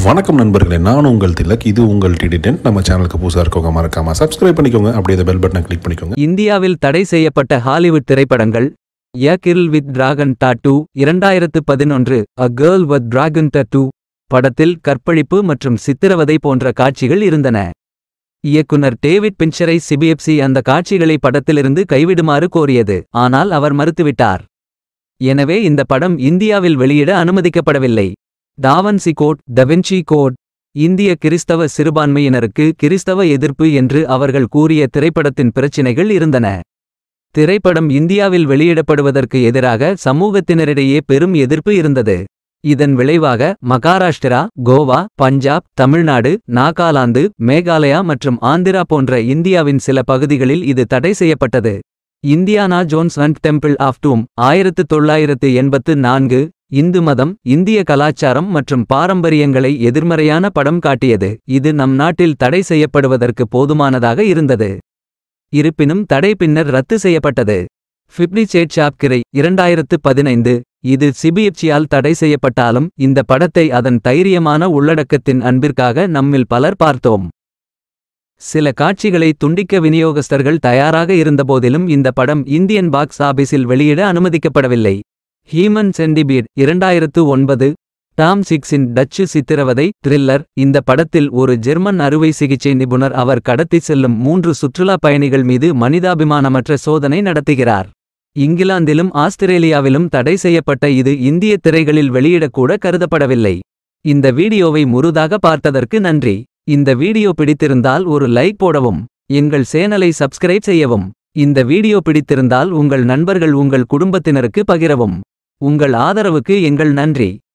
வணக்கம் நண்பர்களே, நான் உங்கள் திலக். இது உங்கள் டிடி10. நம்ம சேனலுக்கு புதுசாக இருக்கவங்க மறக்காம சப்ஸ்கிரைப் பண்ணிக்கோங்க. அப்படியே பெல் பட்டனை கிளிக் பண்ணிக்கோங்க. இந்தியாவில் தடை செய்யப்பட்ட ஹாலிவுட் திரைப்படங்கள். A girl with dragon tattoo 2011. A girl with dragon tattoo படத்தில் கற்பழிப்பு மற்றும் சித்திரவதை போன்ற காட்சிகள் இருந்தன. இயக்குனர் டேவிட் பின்ச்சரை சிபிஎஃப்சி அந்த காட்சிகளை படத்திலிருந்து கைவிடுமாறு கோரியது, ஆனால் அவர் மறுத்துவிட்டார். எனவே இந்த படம் இந்தியாவில் வெளியிட அனுமதிக்கப்படவில்லை. Da Vinci Code, Da Vinci Code. இந்திய கிறிஸ்தவ சிறுபான்மையினருக்கு கிறிஸ்தவ எதிர்ப்பு என்று அவர்கள் கூறிய திரைப்படத்தின் பிரச்சினைகள் இருந்தன. திரைப்படம் இந்தியாவில் வெளியிடப்படுவதற்கு எதிராக சமூகத்தினரிடையே பெரும் எதிர்ப்பு இருந்தது. இதன் விளைவாக மகாராஷ்டிரா, கோவா, பஞ்சாப், தமிழ்நாடு, நாகாலாந்து, மேகாலயா மற்றும் ஆந்திரா போன்ற இந்தியாவின் சில பகுதிகளில் இது தடை செய்யப்பட்டது. Indiana Jones and Temple of Doom 1984 இந்து மதம், இந்திய கலாச்சாரம் மற்றும் பாரம்பரியங்களை எதிர்மறையான படம் காட்டியது. இது நம் நாட்டில் தடை செய்யப்படுவதற்கு போதுமானதாக இருந்தது. இருப்பினும் தடை பின்னர் ரத்து செய்யப்பட்டது. Fifty Shades of Grey 2015. இது சிபிஎஃப்சியால் தடை செய்யப்பட்டாலும் இந்த படத்தை அதன் தைரியமான உள்ளடக்கத்தின் அன்பிற்காக நம்மில் பலர் பார்த்தோம். சில காட்சிகளை துண்டிக்க விநியோகஸ்தர்கள் தயாராக இருந்தபோதிலும் இந்த படம் இந்தியன் பாக்ஸ் ஆபீஸில் வெளியிட அனுமதிக்கப்படவில்லை. Human Centipede 2009. டாம் சிக்ஸின் டச்சு சித்திரவதை த்ரில்லர். இந்த படத்தில் ஒரு ஜெர்மன் அறுவை சிகிச்சை நிபுணர் அவர் கடத்திச் செல்லும் 3 சுற்றுலா பயணிகள் மீது மனிதாபிமானமற்ற சோதனை நடத்துகிறார். இங்கிலாந்திலும் ஆஸ்திரேலியாவிலும் தடை செய்யப்பட்ட இது இந்திய திரைகளில் வெளியிடக்கூட கருதப்படவில்லை. இந்த வீடியோவை முழுதாக பார்த்ததற்கு நன்றி. இந்த வீடியோ பிடித்திருந்தால் ஒரு லைக் போடவும், எங்கள் சேனலை சப்ஸ்கிரைப் செய்யவும். இந்த வீடியோ பிடித்திருந்தால் உங்கள் நண்பர்கள், உங்கள் குடும்பத்தினருக்கு பகிரவும். உங்கள் ஆதரவுக்கு எங்கள் நன்றி.